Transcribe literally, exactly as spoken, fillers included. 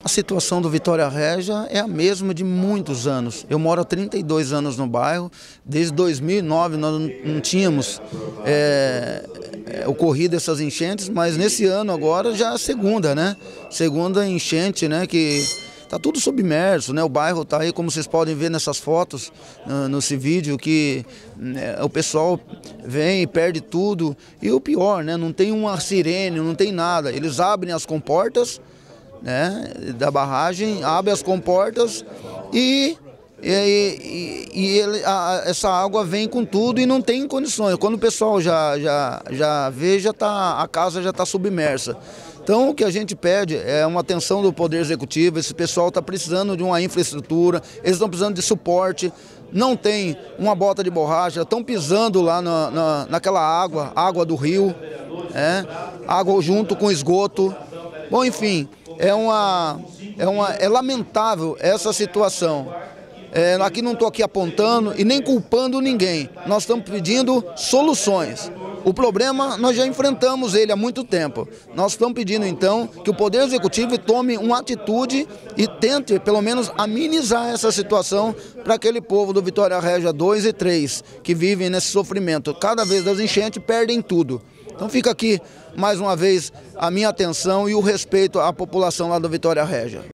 A situação do Vitória Regia é a mesma de muitos anos. Eu moro há trinta e dois anos no bairro. Desde dois mil e nove nós não tínhamos é, é, ocorrido essas enchentes, mas nesse ano agora já é a segunda, né? Segunda enchente, né? Que está tudo submerso, né? O bairro está aí, como vocês podem ver nessas fotos, uh, nesse vídeo, que né, o pessoal vem e perde tudo. E o pior, né? Não tem uma sirene, não tem nada. Eles abrem as comportas, né, da barragem, abre as comportas e, e, e, e ele, a, essa água vem com tudo e não tem condições. Quando o pessoal já, já, já vê, já tá, a casa já está submersa. Então o que a gente pede é uma atenção do Poder Executivo. Esse pessoal está precisando de uma infraestrutura, eles estão precisando de suporte, não tem uma bota de borracha, estão pisando lá na, na, naquela água, água do rio, é, água junto com esgoto. Bom, enfim, é, uma, é, uma, é lamentável essa situação. É, aqui não estou aqui apontando e nem culpando ninguém. Nós estamos pedindo soluções. O problema nós já enfrentamos ele há muito tempo. Nós estamos pedindo então que o Poder Executivo tome uma atitude e tente pelo menos amenizar essa situação para aquele povo do Vitória Regia dois e três que vivem nesse sofrimento. Cada vez das enchentes perdem tudo. Então fica aqui mais uma vez a minha atenção e o respeito à população lá do Vitória Regia.